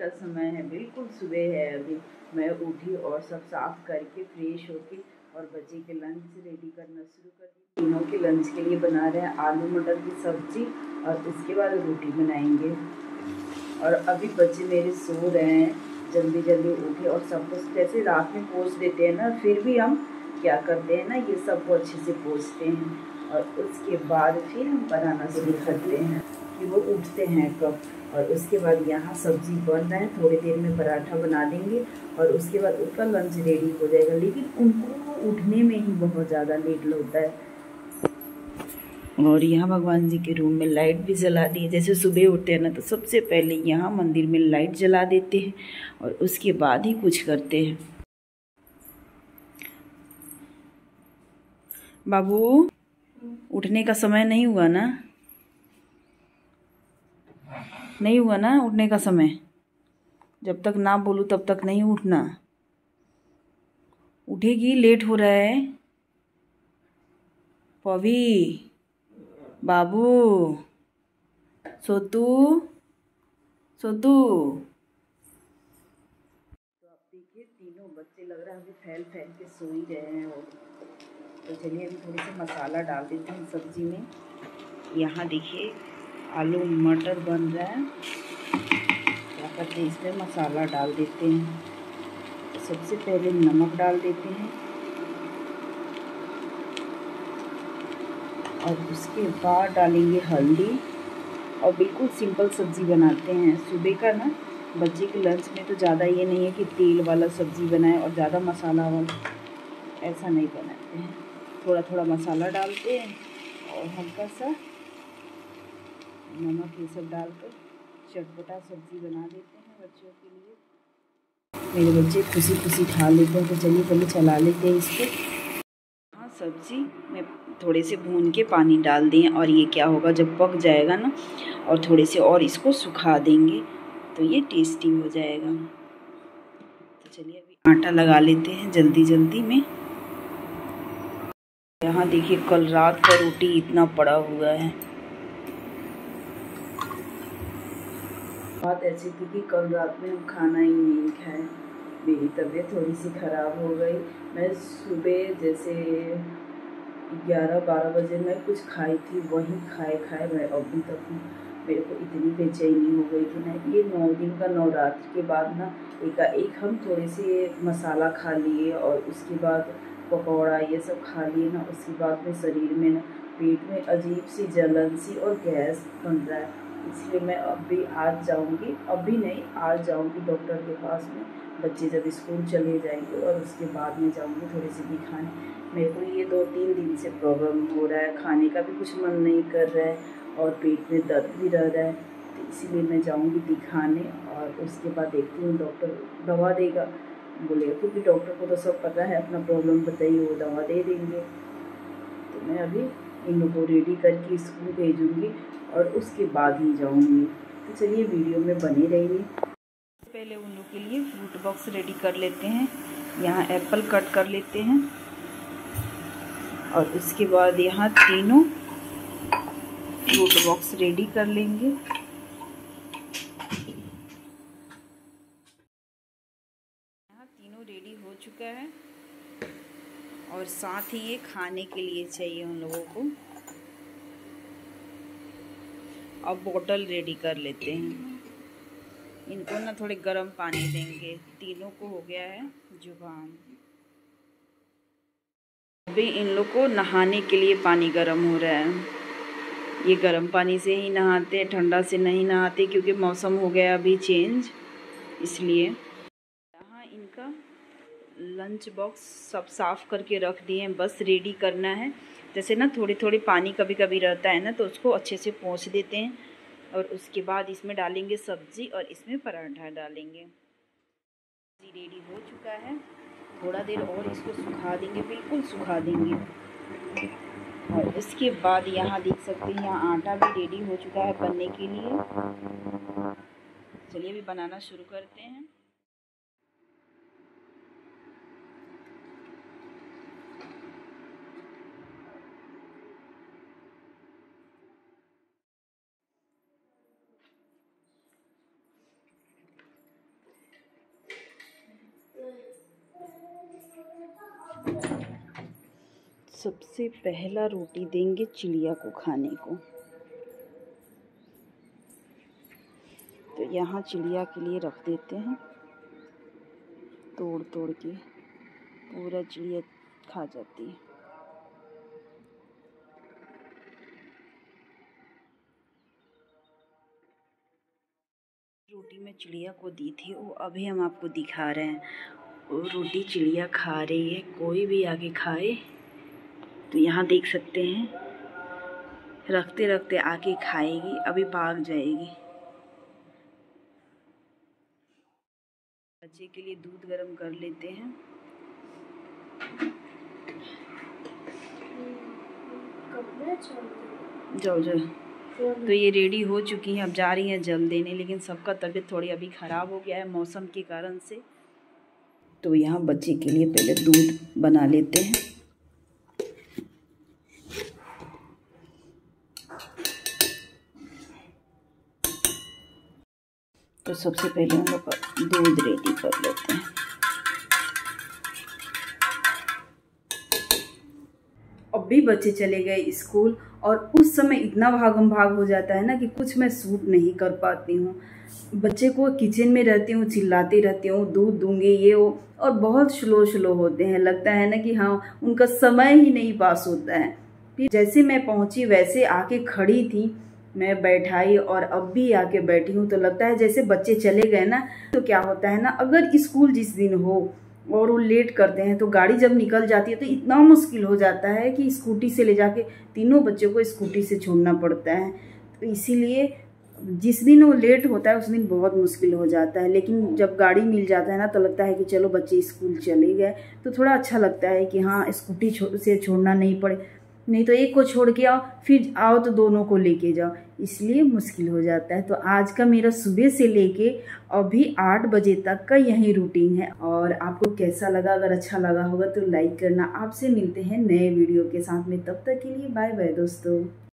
का समय है, बिल्कुल सुबह है अभी। मैं उठी और सब साफ करके फ्रेश होके और बच्चे के लंच रेडी करना शुरू कर दी। तीनों के लंच के लिए बना रहे हैं आलू मटर की सब्जी और उसके बाद रोटी बनाएंगे। और अभी बच्चे मेरे सो रहे हैं, जल्दी जल्दी उठे और सब कुछ जैसे रात में पोंछ देते हैं ना, फिर भी हम क्या करते हैं ना, ये सबको अच्छे से पोंछते हैं और उसके बाद फिर हम बनाना शुरू करते हैं कि वो उठते हैं कब। और उसके बाद यहाँ सब्जी बन रहा है, थोड़ी देर में पराठा बना देंगे और उसके बाद उनका लंच रेडी हो जाएगा। लेकिन उनको उठने में ही बहुत ज़्यादा लेट होता है। और यहाँ भगवान जी के रूम में लाइट भी जला दी है। जैसे सुबह उठते हैं ना तो सबसे पहले यहाँ मंदिर में लाइट जला देते हैं और उसके बाद ही कुछ करते हैं। बाबू, उठने का समय नहीं हुआ ना? नहीं हुआ ना उठने का समय? जब तक ना बोलूँ तब तक नहीं उठना। उठेगी, लेट हो रहा है। पवी, बाबू, सोतू, सोतू। तो आप देखिए तीनों बच्चे लग रहा है अभी फैल फैल के सो ही रहे हैं। और तो चलिए अभी थोड़ी सी मसाला डाल देते हैं सब्जी में। यहाँ देखिए आलू मटर बन रहा है। क्या करते हैं, इसमें मसाला डाल देते हैं। तो सबसे पहले नमक डाल देते हैं और उसके बाद डालेंगे हल्दी। और बिल्कुल सिंपल सब्ज़ी बनाते हैं सुबह का ना। बच्चे के लंच में तो ज़्यादा ये नहीं है कि तेल वाला सब्ज़ी बनाएं और ज़्यादा मसाला वाला, ऐसा नहीं बनाते हैं। थोड़ा थोड़ा मसाला डालते हैं और हल्का सा नमक ये सब डालकर चटपटा सब्ज़ी बना देते हैं बच्चों के लिए। मेरे बच्चे खुशी खुशी खा लेते हैं। तो चलिए पहले चला लेते हैं इसको। हाँ, सब्ज़ी में थोड़े से भून के पानी डाल दें और ये क्या होगा जब पक जाएगा ना और थोड़े से और इसको सुखा देंगे तो ये टेस्टी हो जाएगा। तो चलिए अभी आटा लगा लेते हैं जल्दी जल्दी में। यहाँ देखिए कल रात का रोटी इतना पड़ा हुआ है। बात ऐसी थी कि कल रात में हम खाना ही नहीं खाए। मेरी तबीयत थोड़ी सी ख़राब हो गई। मैं सुबह जैसे 11-12 बजे मैं कुछ खाई थी, वही खाए खाए मैं अभी तक मेरे को इतनी बेचैनी हो गई थी ना। ये 9 दिन का नवरात्र के बाद ना एकाएक हम थोड़े से मसाला खा लिए और उसके बाद पकौड़ा ये सब खा लिए ना। उसके बाद में शरीर में ना पेट में अजीब सी जलन सी और गैस बन रहा है। इसलिए मैं अभी आज जाऊंगी, अभी नहीं आज जाऊंगी डॉक्टर के पास में। बच्चे जब स्कूल चले जाएंगे और उसके बाद में जाऊंगी थोड़ी सी दिखाने। मेरे को ये 2-3 दिन से प्रॉब्लम हो रहा है, खाने का भी कुछ मन नहीं कर रहा है और पेट में दर्द भी रह रहा है। तो इसीलिए मैं जाऊंगी दिखाने और उसके बाद देखती हूँ डॉक्टर दवा देगा बोलेगा, क्योंकि डॉक्टर को तो सब पता है, अपना प्रॉब्लम बताइए वो दवा दे देंगे। तो मैं अभी इन लोगों को रेडी करके स्कूल भेजूँगी और उसके बाद ही जाऊँगी। तो चलिए वीडियो में बने रहिए। पहले उन लोग के लिए फ्रूट बॉक्स रेडी कर लेते हैं। यहाँ एप्पल कट कर लेते हैं और उसके बाद यहाँ तीनों फ्रूट बॉक्स रेडी कर लेंगे। यहाँ तीनों रेडी हो चुका है और साथ ही ये खाने के लिए चाहिए उन लोगों को। अब बोतल रेडी कर लेते हैं। इनको ना थोड़े गर्म पानी देंगे, तीनों को हो गया है जुकाम। अभी इन लोग को नहाने के लिए पानी गर्म हो रहा है। ये गर्म पानी से ही नहाते हैं, ठंडा से नहीं नहाते क्योंकि मौसम हो गया अभी चेंज, इसलिए। यहाँ इनका लंच बॉक्स सब साफ़ करके रख दिए हैं, बस रेडी करना है। जैसे ना थोड़ी थोड़ी पानी कभी कभी रहता है ना तो उसको अच्छे से पोंछ देते हैं और उसके बाद इसमें डालेंगे सब्ज़ी और इसमें पराठा डालेंगे। रेडी हो चुका है, थोड़ा देर और इसको सुखा देंगे, बिल्कुल सुखा देंगे। और उसके बाद यहाँ देख सकते हैं यहाँ आटा भी रेडी हो चुका है बनने के लिए। चलिए अभी बनाना शुरू करते हैं। सबसे पहला रोटी देंगे चिड़िया को खाने को। तो यहाँ चिड़िया के लिए रख देते हैं, तोड़ तोड़ के पूरा चिड़िया खा जाती है। रोटी मैं चिड़िया को दी थी, वो अभी हम आपको दिखा रहे हैं। वो रोटी चिड़िया खा रही है, कोई भी आके खाए तो यहाँ देख सकते हैं, रखते रखते आके खाएगी, अभी भाग जाएगी। बच्चे के लिए दूध गर्म कर लेते हैं। जाओ जाओ। तो ये रेडी हो चुकी हैं, अब जा रही हैं जल देने, लेकिन सबका तबीयत थोड़ी अभी ख़राब हो गया है मौसम के कारण से। तो यहाँ बच्चे के लिए पहले दूध बना लेते हैं। तो सबसे पहले हम लोग दूध रेडी कर लेते हैं। अब भी बच्चे चले गए स्कूल और उस समय इतना भागम भाग हो जाता है ना कि कुछ मैं सूट नहीं कर पाती हूँ। बच्चे को किचन में रहती हूँ, चिल्लाती रहती हूँ, दूध दूंगी ये वो, और बहुत स्लो होते हैं। लगता है ना कि हाँ, उनका समय ही नहीं पास होता है। फिर जैसे मैं पहुँची वैसे आके खड़ी थी, मैं बैठाई और अब भी आके बैठी हूँ। तो लगता है जैसे बच्चे चले गए ना, तो क्या होता है ना, अगर स्कूल जिस दिन हो और वो लेट करते हैं तो गाड़ी जब निकल जाती है तो इतना मुश्किल हो जाता है कि स्कूटी से ले जाके तीनों बच्चों को स्कूटी से छोड़ना पड़ता है। तो इसीलिए जिस दिन वो लेट होता है उस दिन बहुत मुश्किल हो जाता है। लेकिन जब गाड़ी मिल जाता है ना तो लगता है कि चलो बच्चे स्कूल चले गए, तो थोड़ा अच्छा लगता है कि हाँ, स्कूटी से छोड़ना नहीं पड़े। नहीं तो एक को छोड़ के आओ, फिर आओ तो दोनों को लेके जाओ, इसलिए मुश्किल हो जाता है। तो आज का मेरा सुबह से लेके अभी 8 बजे तक का यही रूटीन है। और आपको कैसा लगा? अगर अच्छा लगा होगा तो लाइक करना। आपसे मिलते हैं नए वीडियो के साथ में, तब तक के लिए बाय बाय दोस्तों।